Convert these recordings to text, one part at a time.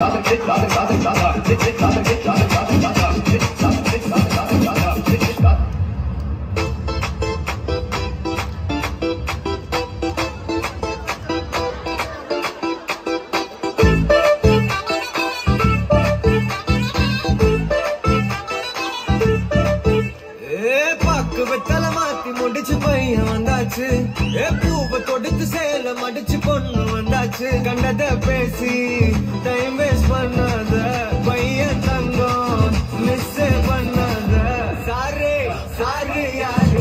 தொடுத்து சேலம் அடிச்சு பொண்ணு வந்தாச்சு கண்டத பேசி டைம் வேஸ்ட் பண்ணாத பையன் தங்கம் மிஸ் பண்ணாத சாரே சாரு யாரு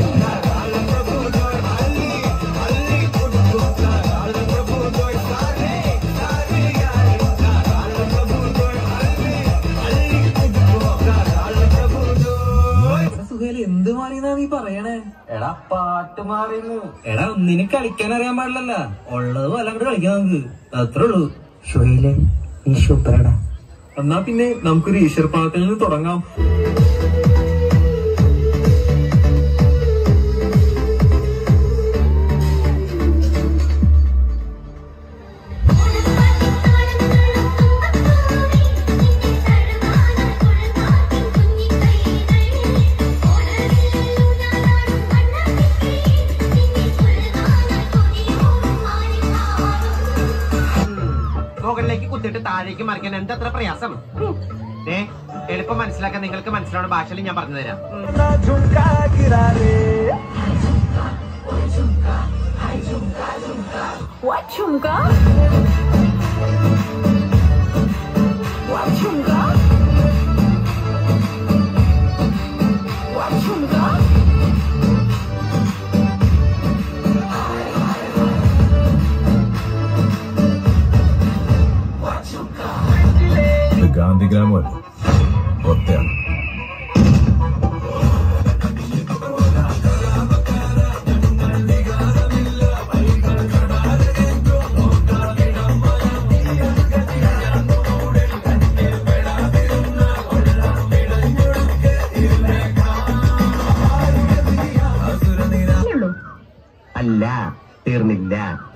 എന്ത് മാറിയെന്നാ നീ പറയണേ? എടാ പാട്ട് മാറിയെന്ന്. എടാ ഒന്നിനും കളിക്കാൻ അറിയാൻ പാടില്ലല്ല, ഉള്ളത് പോലെ അങ്ങോട്ട് കളിക്കാം നമുക്ക്, അത്രേ ഉള്ളൂ. ഷോയിലെ നീ സൂപ്പറടാ. എന്നാ പിന്നെ നമുക്കൊരു ഈശ്വരപ്പാടത്തിൽ നിന്ന് തുടങ്ങാം. മുകളിലേക്ക് കുത്തിട്ട് താഴേക്ക് മറിക്കാൻ എന്തത്ര പ്രയാസം? എളുപ്പം മനസ്സിലാക്കാൻ നിങ്ങൾക്ക് മനസ്സിലാവുന്ന ഭാഷയിൽ ഞാൻ പറഞ്ഞു തരാം. ഗാന്ധിഗ്രാമം ഒറ്റയാണ്. അല്ല, തീർന്നില്ല.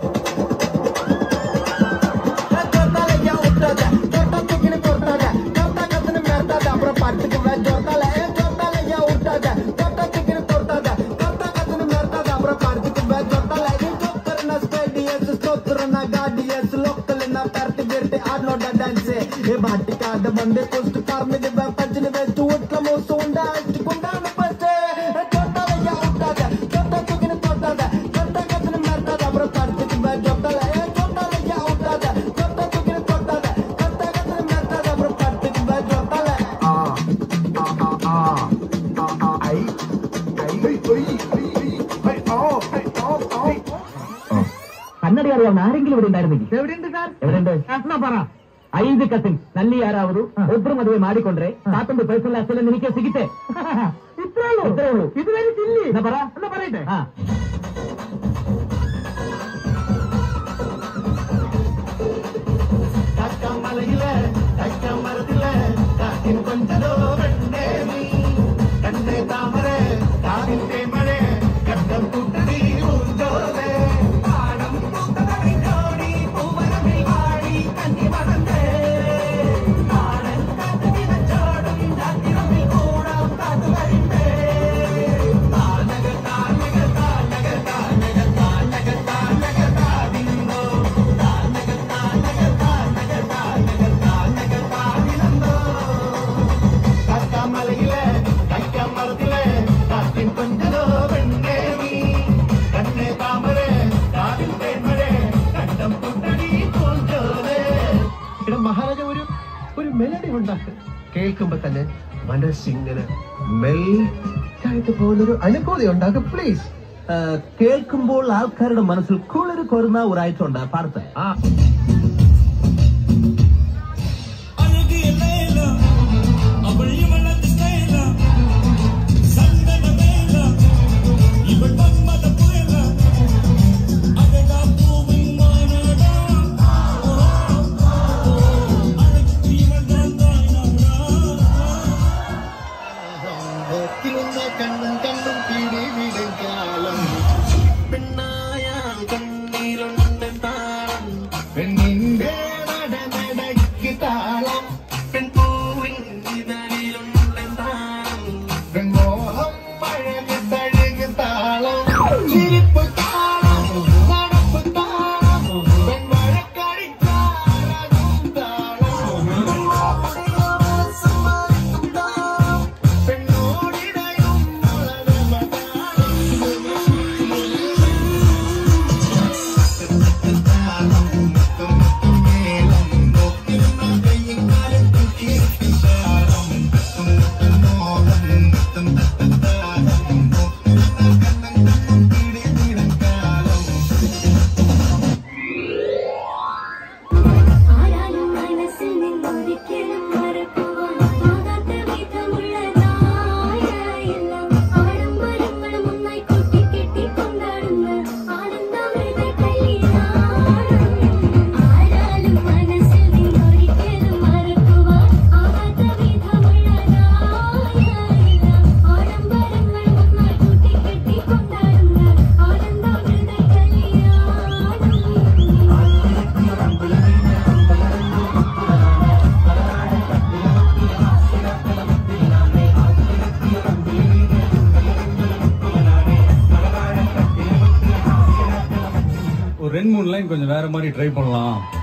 बंदे पोस्ट कार में जब पचने में तू उठला मोसोंडा चिकुंडा में पचे जोता ले या उठा दे जोता तू किने तोता दे जोता कतने मरता दा ब्रो पार्टी के बाद जोता ले जोता ले या उठा दे जोता तू किने तोता दे जोता कतने मरता दा ब्रो पार्टी के बाद जोता ले आई കന്നഡ അറിയാവുന്ന ആരെങ്കിലും ഇവിടെ ഉണ്ടായിരുന്നെങ്കിൽ എവിടെയുണ്ട് സാർ? എവിടെയുണ്ട് എന്നാ പറ. 5 ಕಸಿನ್ ನಲ್ಲಿ ಯಾರಾವರು ಒಬ್ರು ಮದುವೆ ಮಾಡಿಕೊಂಡ್ರೆ ಮತ್ತೊಂದು ಪರ್ಸನಲ್ ಅಷ್ಟೆಲ್ಲ ನಿನಗೆ ಸಿಗುತ್ತೆ. ಇത്രೇ ಉള്ളൂ. ಇದು ವೆರಿ ಸಿಲ್ಲಿ. ಬರೈತೆ. ಕೊಂಚಲೋ ಕಣ್ಣೆ ಕಣ್ಣೆ ತಾಮರೆ ತಾವಿಂತೆ ಮಳೆ ಕಣ್ಣಂ ಕುಟ್ಟಡಿ ಊಂಜೋಲೆ ಆಡಂ ಕೂತದಡಿ ಜೋಡಿ ಪೂವರಮಿ ಆಡಿ ಕನ್ನಿ ಮಗಂದೆ ಆಡಂ ಕಾತದಿನ ಜೋಡಂ ಜಾತಿರಮಿ ಕೂಡಂ ಕಾತುವರಿಂದೆ ತಾನಗ ತಾನಗ ತಾನಗ ತಾನಗ ತಾನಗ ತಾನಗ ತಾವಿಂದೋ ತಾನಗ ತಾನಗ ತಾನಗ ತಾನಗ ತಾನಗ ತಾವಿನಂದೋ കക്കമലയിലെ കൈക്കമരത്തിലെ കാറ്റിൻ കൊഞ്ചലോ വെണ്ണേമി കണ്ണേ താമരെ കാതിൽ തേന്മഴേ കണ്ടം കുട്ടടി തോഞ്ചോലേ. ഇവിടെ മഹാരാജ ഒരു മെലഡി ഉണ്ടാക്കും, കേൾക്കുമ്പോ തന്നെ മനസ്സിങ്ങനെ മെൽറ്റായിട്ട് പോകുന്നൊരു അനുഭൂതി ഉണ്ടാക്കും. പ്ലീസ്. കേൾക്കുമ്പോൾ ആൾക്കാരുടെ മനസ്സിൽ കുളിര് കൊരുന്ന ഒരാഴ്ചയുണ്ട് പാടത്തെ. കണ്ണും കണ്ണും പിടി വിടുകാലം പെണ്ണായ കണ്ണീരുണ്ട് താളം പെണ്ണിൻ லைன் கொஞ்சம் வேற மாதிரி ட்ரை பண்ணலாம்.